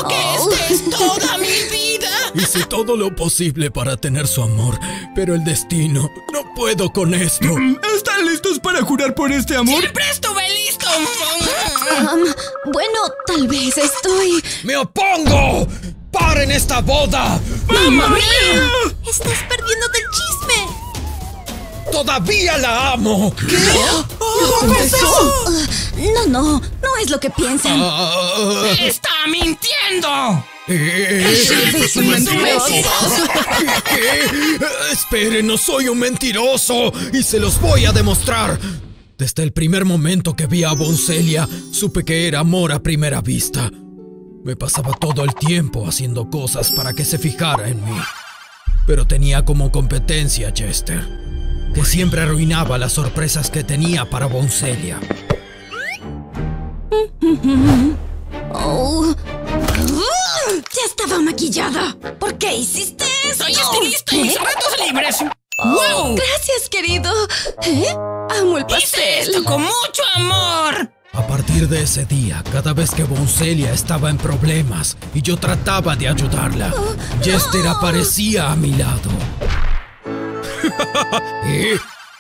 que esta es toda mi vida. Hice todo lo posible para tener su amor, pero el destino, no puedo con esto. ¿Están listos para jurar por este amor? ¡Siempre estuve listo! Bueno, tal vez estoy... ¡Me opongo! ¡Paren esta boda! ¡Mamma mía! Estás perdiéndote el chisme. ¡Todavía la amo! ¿Qué? No es lo que piensan. ¡Está mintiendo! Es un mentiroso. ¿Qué? Esperen, no soy un mentiroso y se los voy a demostrar. Desde el primer momento que vi a Boncelia, supe que era amor a primera vista. Me pasaba todo el tiempo haciendo cosas para que se fijara en mí. Pero tenía como competencia a Jester, que siempre arruinaba las sorpresas que tenía para Boncelia. Ya estaba maquillada. ¿Por qué hiciste eso? ¡Soy estilista y mis retos libres! ¡Wow! Gracias, querido. Amo el pastel. ¡Hice esto con mucho amor! A partir de ese día, cada vez que Boncelia estaba en problemas y yo trataba de ayudarla, Jester aparecía a mi lado. ¿Eh?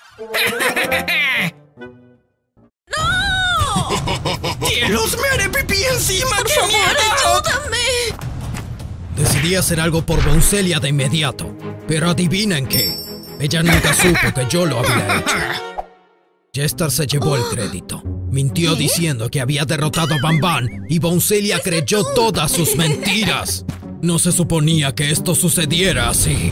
¡Cielos, me haré pipí encima! ¡Por favor, ayúdame! Decidí hacer algo por Boncelia de inmediato, pero adivinen qué, ella nunca supo que yo lo había hecho. Jester se llevó el crédito, mintió diciendo que había derrotado a Bam Bam y Boncelia creyó todas sus mentiras. No se suponía que esto sucediera así.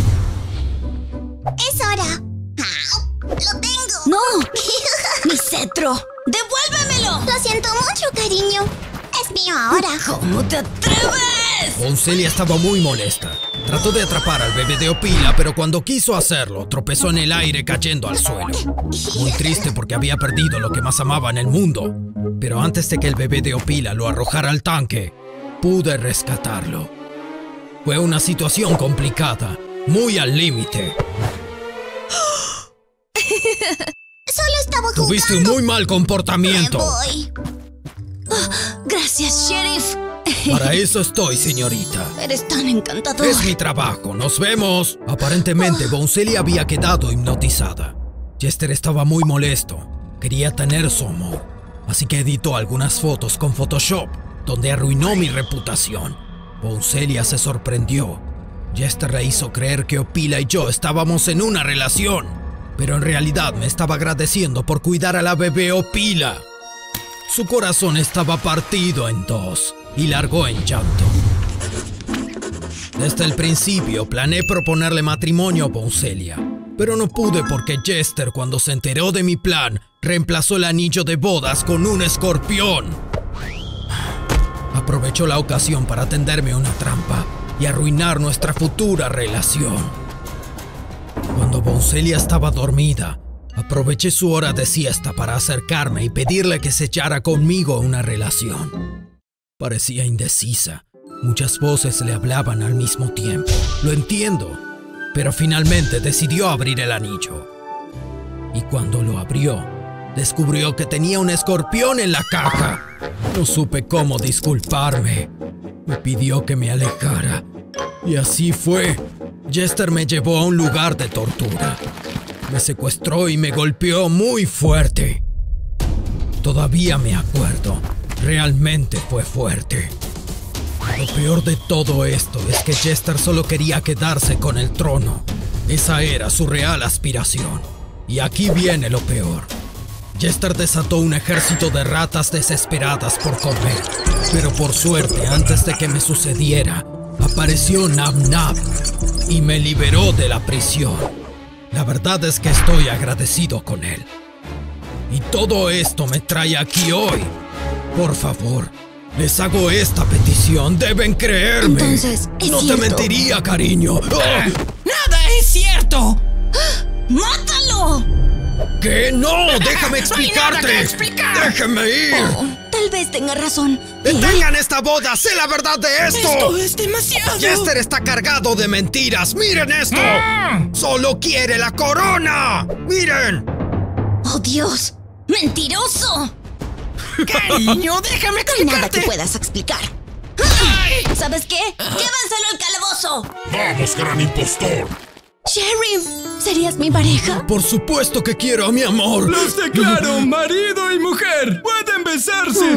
Es hora. ¡Lo tengo! ¡No! ¡Mi cetro! ¡Devuélvemelo! Lo siento mucho, cariño. Es mío ahora. ¿Cómo te atreves? Boncelia estaba muy molesta. Trató de atrapar al bebé de Opila, pero cuando quiso hacerlo, tropezó en el aire cayendo al suelo. Muy triste porque había perdido lo que más amaba en el mundo. Pero antes de que el bebé de Opila lo arrojara al tanque, pude rescatarlo. Fue una situación complicada, muy al límite. Solo estaba jugando. Tuviste un muy mal comportamiento. Me voy. Gracias, sheriff. Para eso estoy, señorita. Eres tan encantador. Es mi trabajo, nos vemos. Aparentemente, Boncelia había quedado hipnotizada. Jester estaba muy molesto. Quería tener su amor. Así que editó algunas fotos con Photoshop, donde arruinó mi reputación. Boncelia se sorprendió. Jester le hizo creer que Opila y yo estábamos en una relación. Pero en realidad me estaba agradeciendo por cuidar a la bebé Opila. Su corazón estaba partido en dos y largó en llanto. Desde el principio planeé proponerle matrimonio a Boncelia, pero no pude porque Jester, cuando se enteró de mi plan, reemplazó el anillo de bodas con un escorpión. Aprovechó la ocasión para tenderme una trampa y arruinar nuestra futura relación. Cuando Boncelia estaba dormida, aproveché su hora de siesta para acercarme y pedirle que se echara conmigo una relación. Parecía indecisa. Muchas voces le hablaban al mismo tiempo. Lo entiendo, pero finalmente decidió abrir el anillo. Y cuando lo abrió, descubrió que tenía un escorpión en la caja. No supe cómo disculparme. Me pidió que me alejara. Y así fue. Jester me llevó a un lugar de tortura. Me secuestró y me golpeó muy fuerte. Todavía me acuerdo. Realmente fue fuerte. Lo peor de todo esto es que Jester solo quería quedarse con el trono. Esa era su real aspiración. Y aquí viene lo peor. Jester desató un ejército de ratas desesperadas por comer. Pero por suerte, antes de que me sucediera, apareció Nab Nab y me liberó de la prisión. La verdad es que estoy agradecido con él. Y todo esto me trae aquí hoy. Por favor, les hago esta petición. Deben creerme. Entonces, ¿es no cierto? te mentiría, cariño. ¡Nada es cierto! ¡Mátalo! ¿Qué? ¡No! ¡Déjame explicarte! nada que explicar. ¡Déjeme ir! Tal vez tenga razón. ¡Detengan esta boda! ¡Sé la verdad de esto! ¡Esto es demasiado! Jester está cargado de mentiras. ¡Miren esto! ¡Solo quiere la corona! ¡Miren! ¡Oh, Dios! ¡Mentiroso! Cariño, déjame No hay nada explicarte. que puedas explicar. ¡Ay! ¿sabes qué? ¡Llévanselo al calabozo! ¡Vamos, gran impostor! Sheriff, ¿serías mi pareja? Por supuesto que quiero a mi amor. Los declaro marido y mujer. Pueden besarse.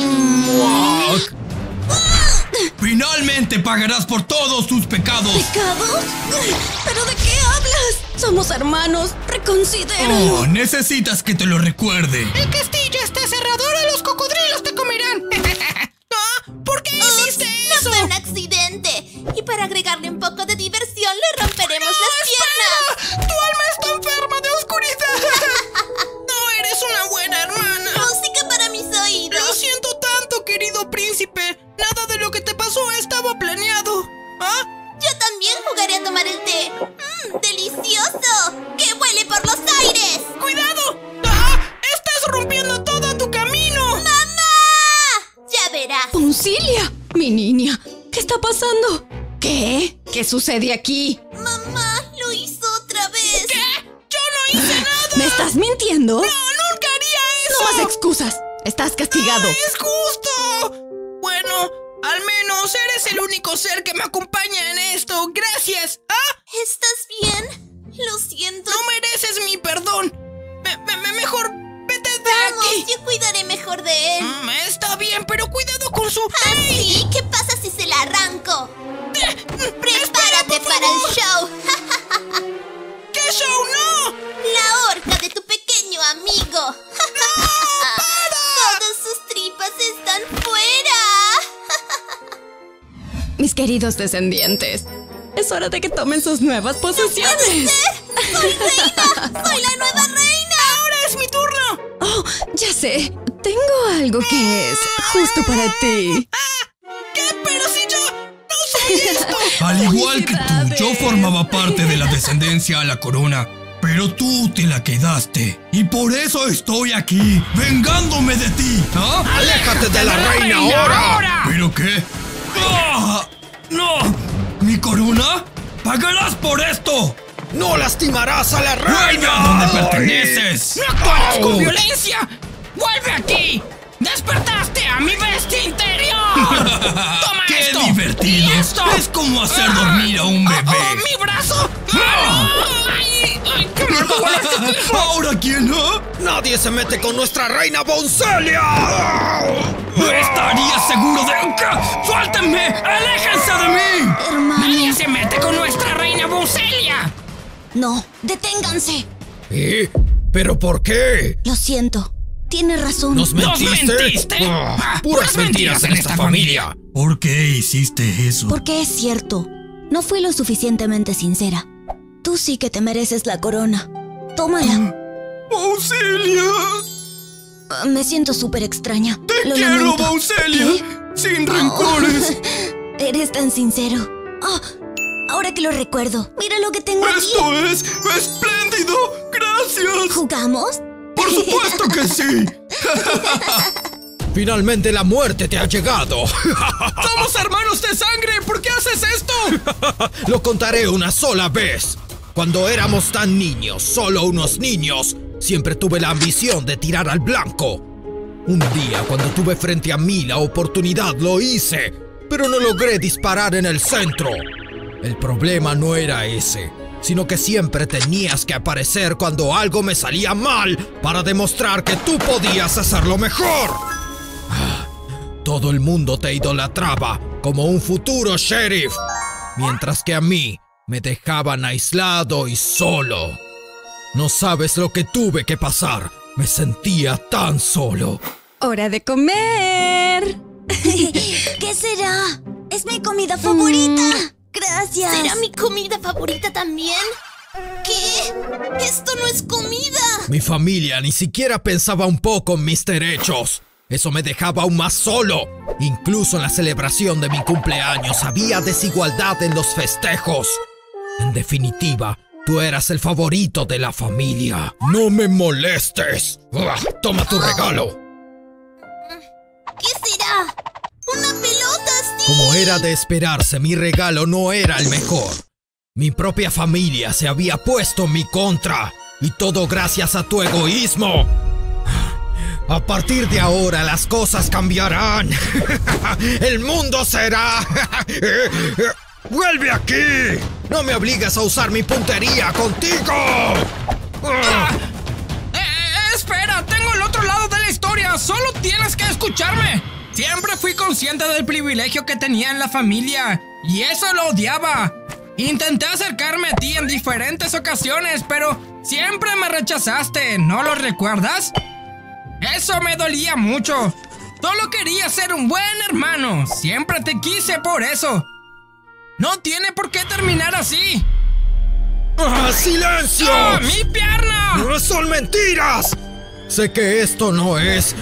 Finalmente pagarás por todos tus pecados. ¿Pecados? ¿Pero de qué hablas? Somos hermanos. Reconsidéralo. Oh, necesitas que te lo recuerde. El castillo está cerrado, ahora los cocodrilos te comerán. ¿Por qué hiciste eso? No fue un accidente. Y para agregarle un poco de diversión, le romperemos las piernas. ¡Tu alma está enferma de oscuridad! No eres una buena hermana. Música para mis oídos. Lo siento tanto, querido príncipe. Nada de lo que te pasó estaba planeado. ¿Ah? Yo también jugaré a tomar el té. ¡Delicioso! ¡Que huele por los aires! ¡Cuidado! ¡Ah! ¡Estás rompiendo todo tu camino! ¡Mamá! Ya verás. Poncilia, mi niña. ¿Qué está pasando? ¿Qué? ¿Qué sucede aquí? Mamá, lo hizo otra vez. ¿Qué? ¡Yo no hice nada! ¿Me estás mintiendo? ¡No, nunca haría eso! No más excusas. Estás castigado. ¡Es justo! Bueno, al menos eres el único ser que me acompaña en esto. ¡Gracias! ¿Ah? ¿Estás bien? Lo siento. No mereces mi perdón. Mejor vete de Vamos, aquí. yo cuidaré mejor de él. Está bien, pero cuidado con su... ¿Ah, sí? ¿Qué pasa si se la arranco? Prepárate para el show. ¿Qué show? ¡No! La horca de tu pequeño amigo. Todas sus tripas están fuera. Mis queridos descendientes, es hora de que tomen sus nuevas posesiones. ¡Soy reina! ¡Soy la nueva reina! ¡Ahora es mi turno! Oh, ya sé. Tengo algo que es justo para ti. ¿Qué? Pero si yo no soy esto. Al igual que tú, yo ¡Felicidades! formaba parte de la descendencia a la corona. Pero tú te la quedaste. Y por eso estoy aquí, vengándome de ti. ¿Ah? ¡Aléjate de la reina ahora! ¿Pero qué? ¡Ah! ¡No! ¿Mi corona? ¡Pagarás por esto! ¡No lastimarás a la ¡Reina! reina! ¿Dónde perteneces? ¡No actúes con violencia! ¡Vuelve aquí! ¡Despertaste a mi bestia interior! ¡Toma ¡Qué esto! divertido! ¿Y esto? Es como hacer dormir a un bebé. ¡Mi brazo! ¡Ah, no! ¡Ay, qué me duele este tipo! ¿Ahora quién, no? ¡Nadie se mete con nuestra reina Boncelia! ¡Estaría seguro de... ¡Suéltenme! ¡Aléjense de mí! Hermano. ¡Nadie se mete con nuestra reina Boncelia! No, deténganse. ¿Y? ¿Pero por qué? Lo siento. Tienes razón. ¿Nos mentiste? mentiste? Puras mentiras en esta familia. ¿Por qué hiciste eso? Porque es cierto. No fui lo suficientemente sincera. Tú sí que te mereces la corona. Tómala. ¡Auxilia! Me siento súper extraña. ¡Te Lo quiero, lamento. Auxilia! ¿Qué? ¡Sin rencores! Eres tan sincero. Oh, ahora que lo recuerdo, mira lo que tengo aquí. ¡Esto es espléndido! ¡Gracias! ¿Jugamos? ¡Por supuesto que sí! Finalmente la muerte te ha llegado. ¡Somos hermanos de sangre! ¿Por qué haces esto? Lo contaré una sola vez. Cuando éramos tan niños, solo unos niños, siempre tuve la ambición de tirar al blanco. Un día, cuando tuve frente a mí la oportunidad, lo hice, pero no logré disparar en el centro. El problema no era ese, sino que siempre tenías que aparecer cuando algo me salía mal para demostrar que tú podías hacerlo mejor. Todo el mundo te idolatraba como un futuro sheriff, mientras que a mí me dejaban aislado y solo. No sabes lo que tuve que pasar. Me sentía tan solo. ¡Hora de comer! ¿Qué será? Es mi comida favorita. Gracias. ¿Será mi comida favorita también? ¿Qué? Esto no es comida. Mi familia ni siquiera pensaba un poco en mis derechos. Eso me dejaba aún más solo. Incluso en la celebración de mi cumpleaños había desigualdad en los festejos. En definitiva, tú eras el favorito de la familia. ¡No me molestes! ¡Toma tu regalo! ¿Qué será? ¡Una pelota, sí! Como era de esperarse, mi regalo no era el mejor. Mi propia familia se había puesto en mi contra. Y todo gracias a tu egoísmo. A partir de ahora las cosas cambiarán. El mundo será... ¡Vuelve aquí! ¡No me obligues a usar mi puntería contigo! Espera, tengo el otro lado de la historia. Solo tienes que escucharme. Siempre fui consciente del privilegio que tenía en la familia, y eso lo odiaba. Intenté acercarme a ti en diferentes ocasiones, pero siempre me rechazaste. ¿No lo recuerdas? Eso me dolía mucho. Solo quería ser un buen hermano. Siempre te quise por eso. No tiene por qué terminar así. ¡Silencio! ¡Oh, mi pierna! ¡Son mentiras! Sé que esto no es...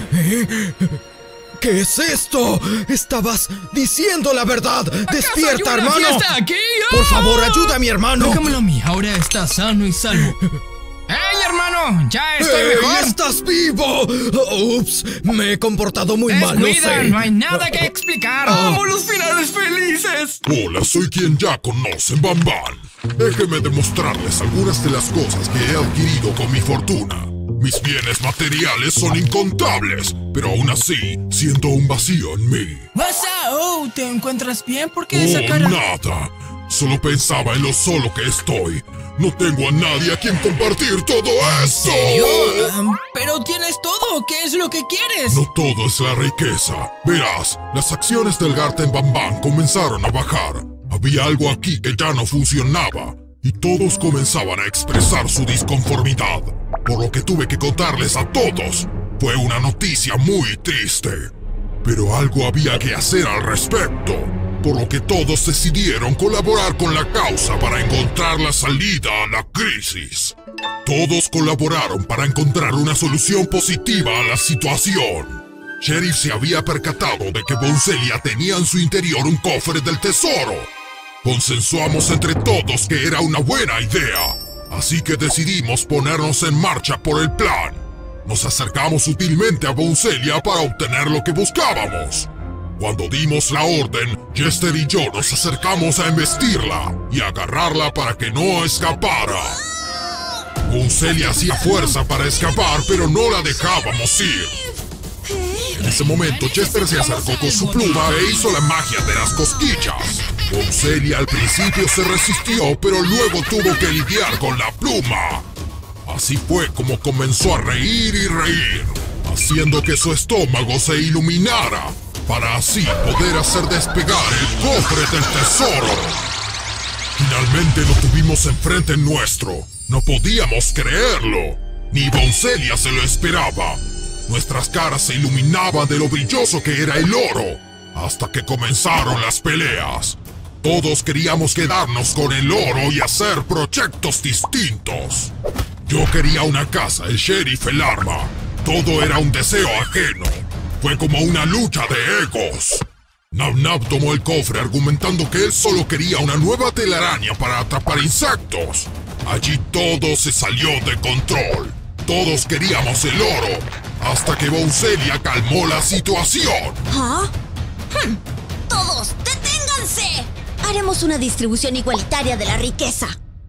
¿Qué es esto? Estabas diciendo la verdad. ¡Despierta, hermano! ¿Está aquí? ¡Oh! Por favor, ayuda a mi hermano. Déjamelo a mí. Ahora está sano y salvo. ¡Hey, hermano! ¡Ya estoy mejor! ¡Estás vivo! Ups, me he comportado muy mal, lo sé. No hay nada que explicar. ¡Amo los finales felices! Hola, soy quien ya conocen, Bambán. Déjenme demostrarles algunas de las cosas que he adquirido con mi fortuna. Mis bienes materiales son incontables, pero aún así siento un vacío en mí. ¡Wow! ¿Te encuentras bien? ¿Por qué esa cara? Nada. Solo pensaba en lo solo que estoy. No tengo a nadie a quien compartir todo eso. ¿En serio? Pero tienes todo. ¿Qué es lo que quieres? No todo es la riqueza. Verás, las acciones del Garten Bambán comenzaron a bajar. Había algo aquí que ya no funcionaba, y todos comenzaban a expresar su disconformidad, por lo que tuve que contarles a todos. Fue una noticia muy triste, pero algo había que hacer al respecto, por lo que todos decidieron colaborar con la causa para encontrar la salida a la crisis. Todos colaboraron para encontrar una solución positiva a la situación. Sheriff se había percatado de que Boncelia tenía en su interior un cofre del tesoro. Consensuamos entre todos que era una buena idea, así que decidimos ponernos en marcha por el plan. Nos acercamos sutilmente a Boncelia para obtener lo que buscábamos. Cuando dimos la orden, Jester y yo nos acercamos a embestirla y agarrarla para que no escapara. Boncelia hacía fuerza para escapar, pero no la dejábamos ir. En ese momento, Jester se acercó con su pluma e hizo la magia de las cosquillas. Boncelia al principio se resistió, pero luego tuvo que lidiar con la pluma. Así fue como comenzó a reír y reír, haciendo que su estómago se iluminara, para así poder hacer despegar el cofre del tesoro. Finalmente lo tuvimos enfrente nuestro. No podíamos creerlo. Ni Boncelia se lo esperaba. Nuestras caras se iluminaban de lo brilloso que era el oro, hasta que comenzaron las peleas. Todos queríamos quedarnos con el oro y hacer proyectos distintos. Yo quería una casa, el sheriff el arma. Todo era un deseo ajeno. Fue como una lucha de egos. Nab tomó el cofre argumentando que él solo quería una nueva telaraña para atrapar insectos. Allí todo se salió de control. Todos queríamos el oro, hasta que Boncelia calmó la situación. ¿Ah? ¡Todos, deténganse! Haremos una distribución igualitaria de la riqueza.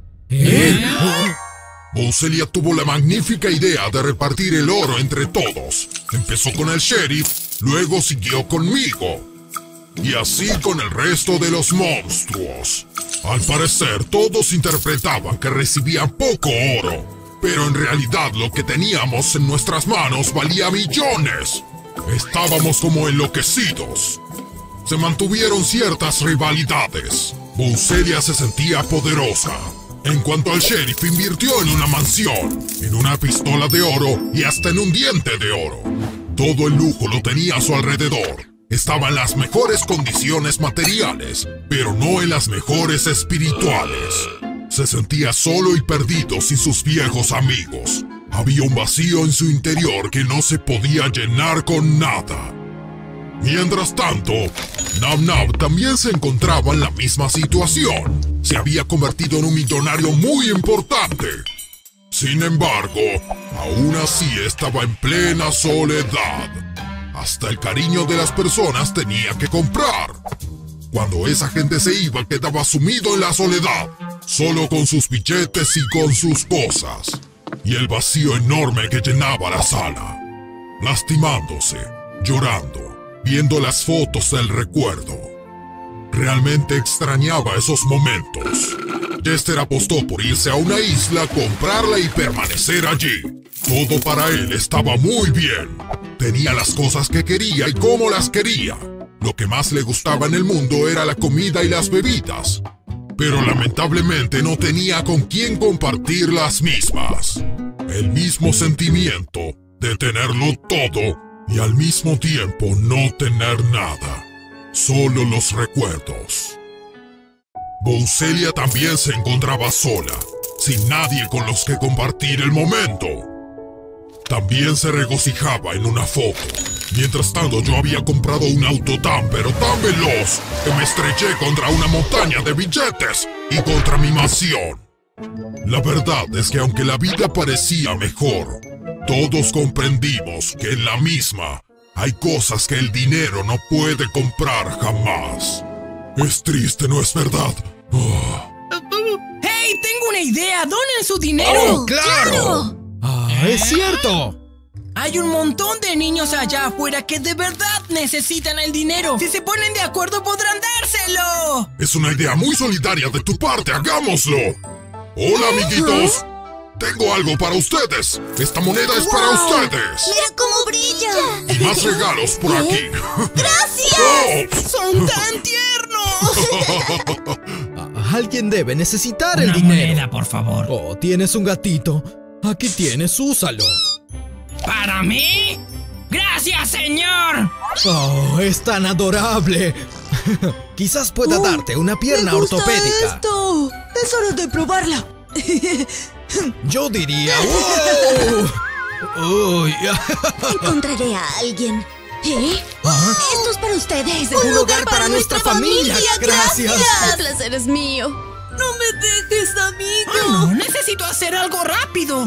Boncelia tuvo la magnífica idea de repartir el oro entre todos. Empezó con el sheriff, luego siguió conmigo. Y así con el resto de los monstruos. Al parecer, todos interpretaban que recibían poco oro, pero en realidad lo que teníamos en nuestras manos valía millones. Estábamos como enloquecidos. Se mantuvieron ciertas rivalidades. Boncelia se sentía poderosa. En cuanto al sheriff, invirtió en una mansión, en una pistola de oro y hasta en un diente de oro. Todo el lujo lo tenía a su alrededor. Estaba en las mejores condiciones materiales, pero no en las mejores espirituales. Se sentía solo y perdido sin sus viejos amigos. Había un vacío en su interior que no se podía llenar con nada. Mientras tanto, Nab también se encontraba en la misma situación. Se había convertido en un millonario muy importante. Sin embargo, aún así estaba en plena soledad. Hasta el cariño de las personas tenía que comprar. Cuando esa gente se iba, quedaba sumido en la soledad, solo con sus billetes y con sus cosas, y el vacío enorme que llenaba la sala. lastimándose, llorando, viendo las fotos del recuerdo. Realmente extrañaba esos momentos. Jester apostó por irse a una isla, comprarla y permanecer allí. Todo para él estaba muy bien. Tenía las cosas que quería y cómo las quería. Lo que más le gustaba en el mundo era la comida y las bebidas. Pero lamentablemente no tenía con quién compartir las mismas. El mismo sentimiento de tenerlo todo y al mismo tiempo no tener nada. Solo los recuerdos. Bouselia también se encontraba sola, sin nadie con los que compartir el momento. También se regocijaba en una foto. Mientras tanto, yo había comprado un auto tan pero tan veloz que me estreché contra una montaña de billetes y contra mi mansión. La verdad es que aunque la vida parecía mejor, todos comprendimos que en la misma hay cosas que el dinero no puede comprar jamás. Es triste, ¿no es verdad? ¡Hey! Tengo una idea. ¡Donen su dinero! ¡Oh, claro! ¡Es cierto! Hay un montón de niños allá afuera que de verdad necesitan el dinero. Si se ponen de acuerdo podrán dárselo. Es una idea muy solidaria de tu parte. ¡Hagámoslo! Hola, amiguitos. Tengo algo para ustedes. Esta moneda es para ustedes. ¡Mira cómo brilla! Y más regalos por aquí. ¡Gracias! ¡Son tan tiernos! Alguien debe necesitar el Una dinero. moneda, por favor. Oh, tienes un gatito. Aquí tienes, úsalo. ¿Para mí? ¡Gracias, señor! Oh, es tan adorable. Quizás pueda darte una pierna ortopédica. ¡Esto! ¡Es hora de probarla! Yo diría... Uy. Encontraré a alguien. ¿Eh? ¿Ah? Esto es para ustedes. Un lugar para nuestra familia. Gracias. El placer es mío. No me dejes, amigo. Oh, no, necesito hacer algo rápido.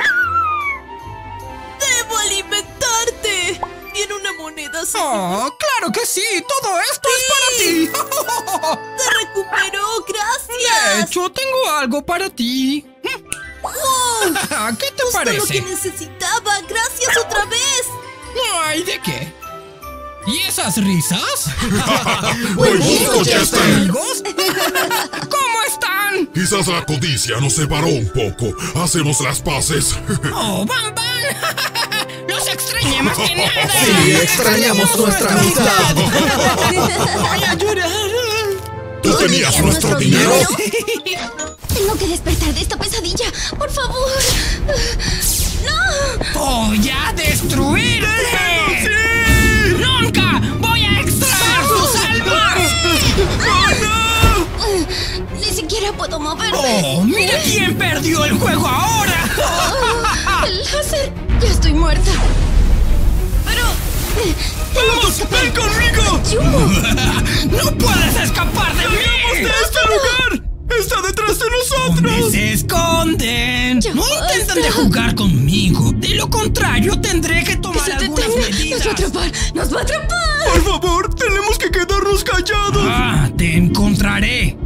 Debo alimentarte. Tiene una moneda así. Oh, claro que sí. Todo esto es para ti. Se recuperó. De Gracias. hecho, tengo algo para ti. ¡Wow! ¿Qué te Justo parece? lo que necesitaba. Gracias otra vez. No hay de qué. ¿Y esas risas? Buen gusto, Jester. ¿Amigos? ¿Cómo están? Quizás la codicia nos separó un poco. Hacemos las paces. ¡Oh, Bam Bam! ¡Los extrañé más que nada! Sí, extrañamos nuestra amistad. ¡Voy a llorar! ¿Tú tenías nuestro dinero? Tengo que despertar de esta pesadilla. Por favor. ¡No! ¡Voy a destruirte! ¡Nunca voy a extraer sus almas! Ni siquiera puedo moverme. ¡Oh, mira quién perdió el juego ahora! El láser. Ya estoy muerta. Pero... ¡Vamos! ¡Ven conmigo! ¡No puedes escapar de mí! ¡De este lugar! ¡Está detrás de nosotros! ¿Dónde se esconden? Ya No intenten de jugar conmigo. De lo contrario, tendré que tomar algunas medidas. Nos va a atrapar. Nos va a atrapar. Por favor, tenemos que quedarnos callados. Ah, te encontraré.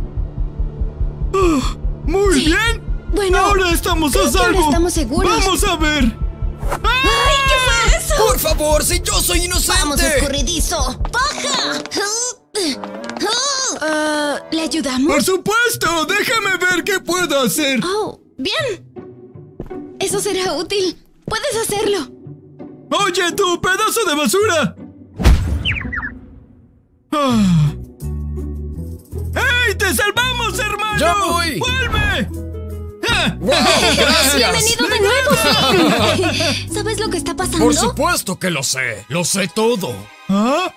Muy bien. Bueno, Ahora estamos a creo que ahora salvo. estamos seguros. Vamos a ver. ¡Ay, qué fue eso! Por favor, si yo soy inocente. ¡Vamos, escurridizo! ¡Baja! ¿Le ayudamos? Por supuesto. Déjame ver qué puedo hacer. Oh, bien. Eso será útil. Puedes hacerlo. Oye, tú, pedazo de basura. ¡Hey! ¡Te salvamos, hermano! ¡Ya voy! ¡Vuelve! Gracias. ¡Bienvenido de nuevo! ¿Sabes lo que está pasando? Por supuesto que lo sé todo. ¿Ah?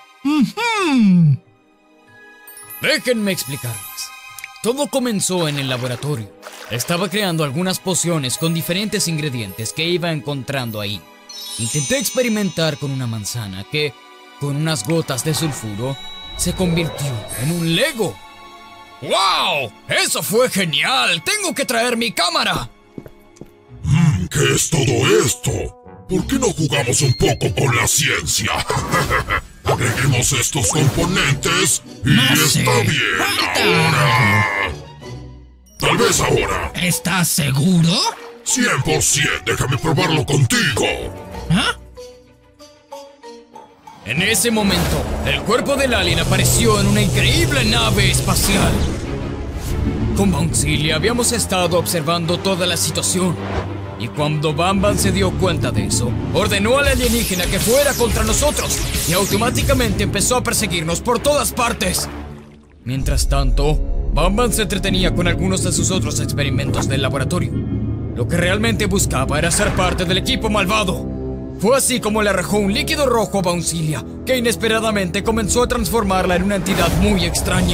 Déjenme explicarles. Todo comenzó en el laboratorio. Estaba creando algunas pociones con diferentes ingredientes que iba encontrando ahí. Intenté experimentar con una manzana que, con unas gotas de sulfuro, se convirtió en un Lego. ¡Wow! ¡Eso fue genial! ¡Tengo que traer mi cámara! ¿Qué es todo esto? ¿Por qué no jugamos un poco con la ciencia? Agreguemos estos componentes y No sé. está bien. Ahora. Tal vez ahora. ¿Estás seguro? 100%. Déjame probarlo contigo. ¿Ah? En ese momento, el cuerpo del alien apareció en una increíble nave espacial. Con Bouncella habíamos estado observando toda la situación. Y cuando Bam se dio cuenta de eso, ordenó al alienígena que fuera contra nosotros y automáticamente empezó a perseguirnos por todas partes. Mientras tanto, Bam se entretenía con algunos de sus otros experimentos del laboratorio. Lo que realmente buscaba era ser parte del equipo malvado. Fue así como le arrojó un líquido rojo a Bouncella, que inesperadamente comenzó a transformarla en una entidad muy extraña.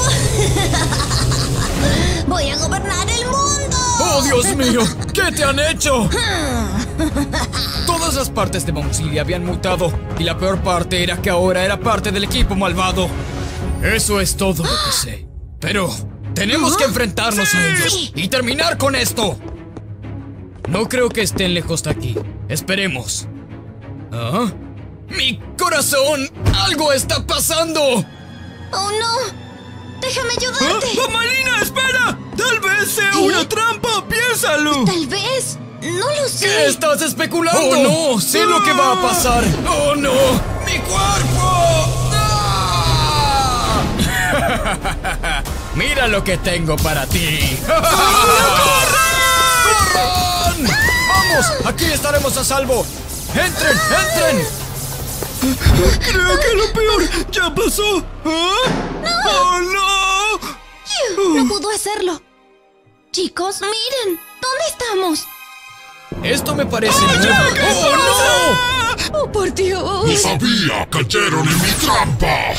¡Voy a gobernar el mundo! ¡Oh, Dios mío! ¿Qué te han hecho? Todas las partes de Bouncella habían mutado, y la peor parte era que ahora era parte del equipo malvado. Eso es todo lo que sé. Pero tenemos que enfrentarnos a ellos y terminar con esto. No creo que estén lejos de aquí. Esperemos. ¿Ah? ¡Mi corazón! ¡Algo está pasando! ¡Oh, no! ¡Déjame ayudarte! ¡Malina, espera! ¡Tal vez sea una trampa! ¡Piénsalo! Tal vez. No lo sé. ¿Qué estás especulando? ¡Oh, no! ¡Sé lo que va a pasar! ¡Oh, no! ¡Mi cuerpo! ¡Ah! ¡Mira lo que tengo para ti! ¡Corran! ¡Vamos! ¡Aquí estaremos a salvo! ¡Entren! ¡Entren! Creo que lo peor ya pasó. ¿Ah? ¡No! ¡Oh, no! No pudo hacerlo. Chicos, miren. ¿Dónde estamos? Esto me parece... ¡Oh, no! ¡Oh, por Dios! ¡Lo sabía! ¡Cayeron en mi trampa!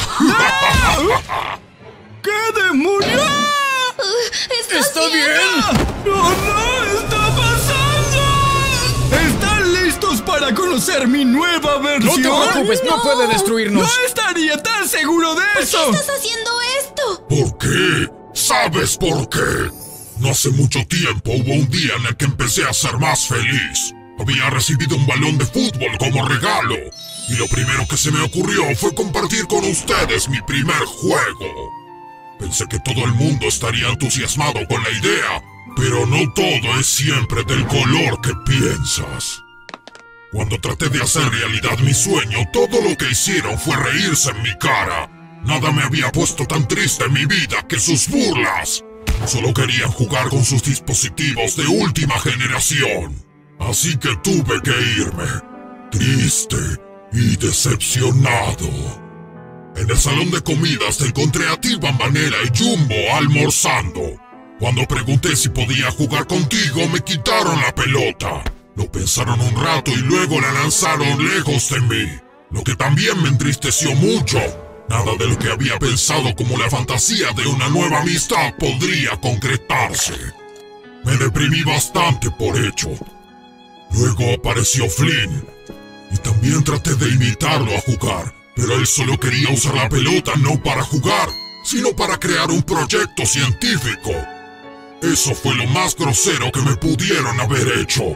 ¿Qué demonios? ¿Está bien? ¡Oh, no! ¡Está pasando! ¿Están listos para conocer mi nueva No versión? te preocupes, no puede destruirnos. ¡No estaría tan seguro de eso! ¿Por qué estás haciendo esto? ¿Por qué? ¿Sabes por qué? No hace mucho tiempo hubo un día en el que empecé a ser más feliz. Había recibido un balón de fútbol como regalo. Y lo primero que se me ocurrió fue compartir con ustedes mi primer juego. Pensé que todo el mundo estaría entusiasmado con la idea, pero no todo es siempre del color que piensas. Cuando traté de hacer realidad mi sueño, todo lo que hicieron fue reírse en mi cara. Nada me había puesto tan triste en mi vida que sus burlas. Solo querían jugar con sus dispositivos de última generación. Así que tuve que irme, triste y decepcionado. En el salón de comidas te encontré a ti, Bambanera y Jumbo almorzando. Cuando pregunté si podía jugar contigo, me quitaron la pelota. Lo pensaron un rato y luego la lanzaron lejos de mí, lo que también me entristeció mucho. Nada de lo que había pensado como la fantasía de una nueva amistad podría concretarse. Me deprimí bastante por ello. Luego apareció Flynn, y también traté de invitarlo a jugar, pero él solo quería usar la pelota no para jugar, sino para crear un proyecto científico. Eso fue lo más grosero que me pudieron haber hecho.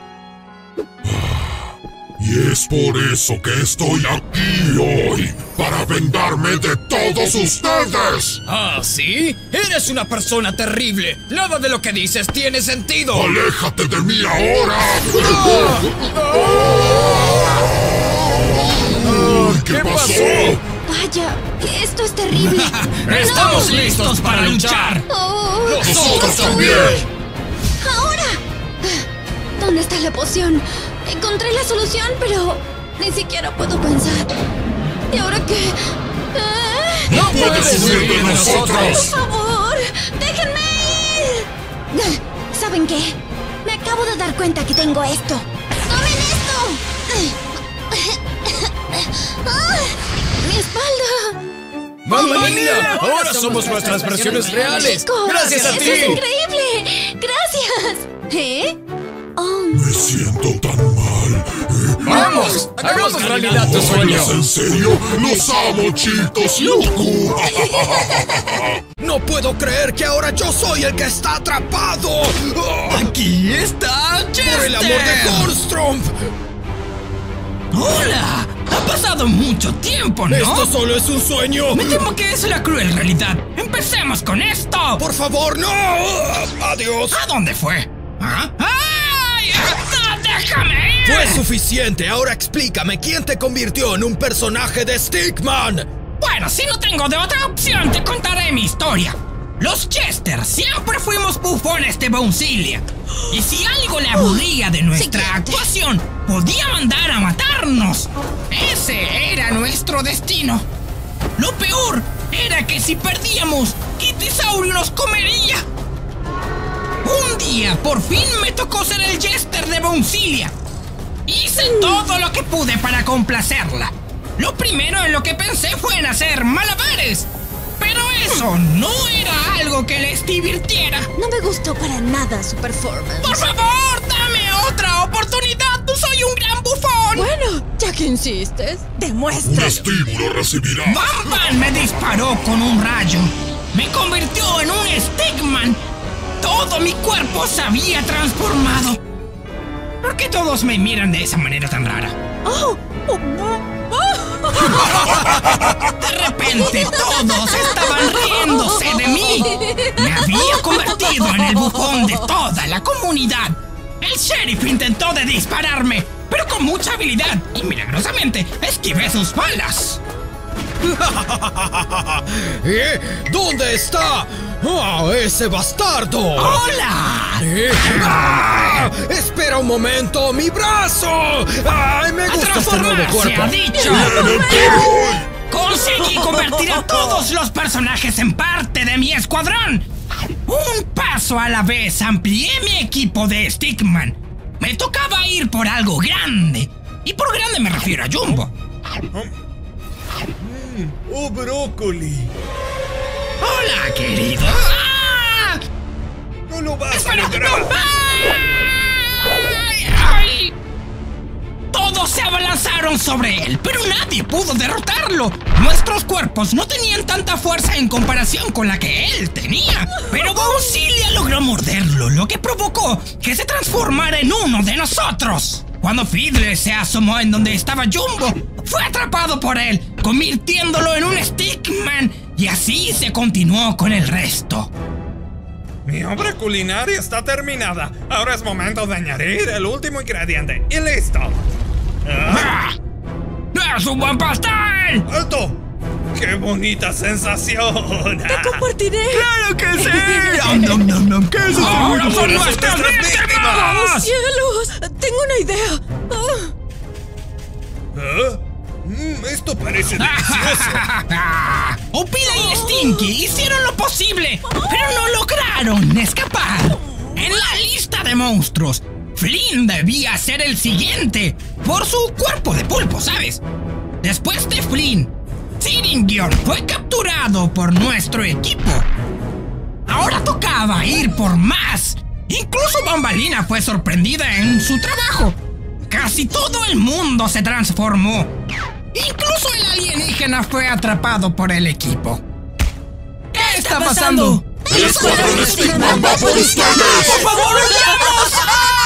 Y es por eso que estoy aquí hoy, para vengarme de todos ustedes. ¿Ah, sí? Eres una persona terrible. Nada de lo que dices tiene sentido. ¡Aléjate de mí ahora! ¿Qué pasó? Vaya, esto es terrible. ¡Estamos listos para luchar! Oh, ¡Nosotros también! ¡Ahora! ¿Dónde está la poción? Encontré la solución, pero ni siquiera puedo pensar. ¿Y ahora qué? ¡No puedes huir de nosotros! ¡Por favor! ¡Déjenme ir! ¿Saben qué? Me acabo de dar cuenta que tengo esto. ¡Tomen esto! ¡Mi espalda! ¡Bambanera! ¡Ahora somos nuestras versiones reales! Chicos, ¡Gracias a ti! ¡Eso es increíble! ¡Gracias! ¿Eh? Oh. Me siento tan mal. ¡Vamos! ¡Hagamos realidad tu sueño! ¿Hablas en serio? ¡Los amo, chicos! ¡Yujú! ¡No puedo creer que ahora yo soy el que está atrapado! ¡Aquí está Chester! ¡Por el amor de Thorström! ¡Hola! Ha pasado mucho tiempo, ¿no? ¡Esto solo es un sueño! Me temo que es la cruel realidad. ¡Empecemos con esto! ¡Por favor, no! ¡Adiós! ¿A dónde fue? ¿Ah? ¡Ay! ¡Déjame! ¡Déjame ir! Fue suficiente, ahora explícame quién te convirtió en un personaje de Stickman. Bueno, si no tengo de otra opción, te contaré mi historia. Los Chester siempre fuimos bufones de Bouncelia. Y si algo le aburría de nuestra actuación, podía mandar a matarnos. Ese era nuestro destino. Lo peor era que si perdíamos, Kitisaurio nos comería. Un día, por fin me tocó ser el Jester de Bouncelia. Hice todo lo que pude para complacerla. Lo primero en lo que pensé fue en hacer malabares. Pero eso no era algo que les divirtiera. No me gustó para nada su performance. ¡Por favor, dame otra oportunidad! ¡Tú soy un gran bufón! Bueno, ya que insistes, Un demuestra. estímulo recibirás. Bamban me disparó con un rayo. Me convirtió en un Stickman. Todo mi cuerpo se había transformado. ¿Por qué todos me miran de esa manera tan rara? De repente todos estaban riéndose de mí. Me había convertido en el bufón de toda la comunidad. El sheriff intentó de dispararme, pero con mucha habilidad y milagrosamente esquivé sus balas. ¿Dónde está? ¡Ese bastardo! ¡Hola! ¡Espera un momento! ¡Mi brazo! ¡Ay, me gusta este nuevo cuerpo! ¡Ha dicho! Conseguí convertir a todos los personajes en parte de mi escuadrón. Un paso a la vez amplié mi equipo de Stickman. Me tocaba ir por algo grande. Y por grande me refiero a Jumbo. ¡Oh, brócoli! ¡Hola, querido! ¡Ah! ¡No lo vas ¡Espera! a lograr! ¡Ay! ¡Ay! Todos se abalanzaron sobre él, pero nadie pudo derrotarlo. Nuestros cuerpos no tenían tanta fuerza en comparación con la que él tenía. Pero Bouncelia logró morderlo, lo que provocó que se transformara en uno de nosotros. Cuando Fiddler se asomó en donde estaba Jumbo, fue atrapado por él, convirtiéndolo en un Stickman, y así se continuó con el resto. Mi obra culinaria está terminada. Ahora es momento de añadir el último ingrediente. ¡Y listo! ¡Es un buen pastel! ¡Alto! ¡Qué bonita sensación! ¡Te compartiré! ¡Claro que sí! ¡Nom, nom, nom! ¿Qué es ¡Ahora eso? son nuestras víctimas! ¡Cielos! ¡Tengo una idea! Esto parece delicioso. Opila y Stinky hicieron lo posible, pero no lograron escapar. En la lista de monstruos, Flynn debía ser el siguiente por su cuerpo de pulpo, ¿sabes? Después de Flynn, Siringion fue capturado por nuestro equipo. Ahora tocaba ir por más. Incluso Bambalina fue sorprendida en su trabajo. Casi todo el mundo se transformó. Incluso el alienígena fue atrapado por el equipo. ¿Qué está pasando? ¡El escuadrón Stickman va por ustedes! ¡Por favor, huyamos!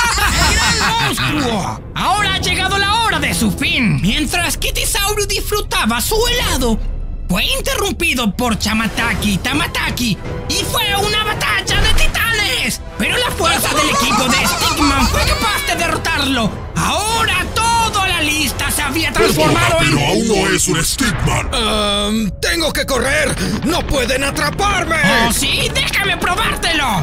¡El gran monstruo! Ahora ha llegado la hora de su fin. Mientras Kitisaurio disfrutaba su helado, fue interrumpido por Chamataki y Tamataki y fue una batalla de titanes. Pero la fuerza del equipo de Stickman fue capaz de derrotarlo. Ahora toda la lista se había transformado en... Pero aún no es un Stickman. ¡Tengo que correr! ¡No pueden atraparme! ¡Oh, sí! ¡Déjame probártelo!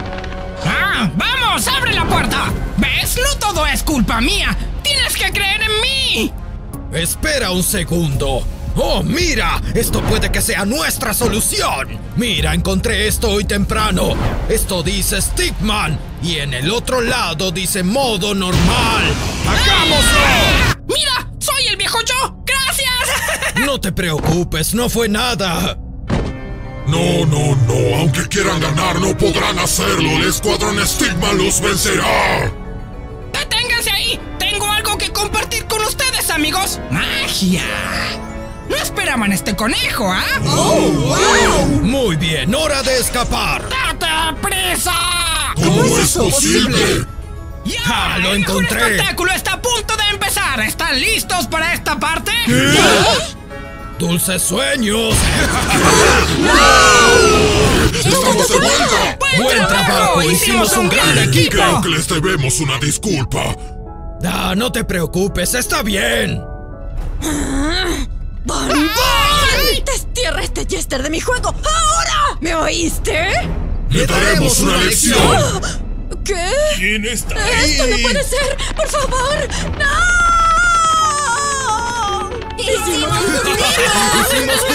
¡Vamos! ¡Abre la puerta! ¿Ves? No todo es culpa mía. ¡Tienes que creer en mí! Espera un segundo. ¡Oh, mira! Esto puede que sea nuestra solución. Mira, encontré esto hoy temprano. Esto dice Stickman y en el otro lado dice modo normal. ¡Hagámoslo! ¡Mira! ¡Soy el viejo yo! ¡Gracias! No te preocupes, no fue nada. No, no, no. Aunque quieran ganar, no podrán hacerlo. El escuadrón Stickman los vencerá. ¡Deténganse ahí! Tengo algo que compartir con ustedes, amigos. ¡Magia! No esperaban este conejo, ¿ah? ¡Oh, wow! Muy bien, hora de escapar. ¡Date prisa! ¿Cómo es posible? ¡Ya! ¡Lo ¡El mejor encontré! espectáculo está a punto de empezar! ¿Están listos para esta parte? ¡Dulces sueños! ¡Estamos de vuelta! ¡Buen trabajo! ¡Hicimos un gran equipo! Creo que les debemos una disculpa. No te preocupes, está bien. ¡Bambán! ¡Destierra este Jester de mi juego! ¡Ahora! ¿Me oíste? ¡Le daremos una lección! ¿Qué? ¿Quién está ahí? ¡Esto no puede ser! ¡Por favor! ¡No! ¡Hicimos